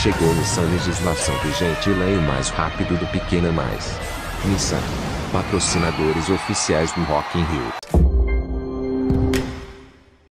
Chegou Nissan, legislação vigente, leio mais rápido do pequena mais. Nissan, patrocinadores oficiais do Rock in Rio.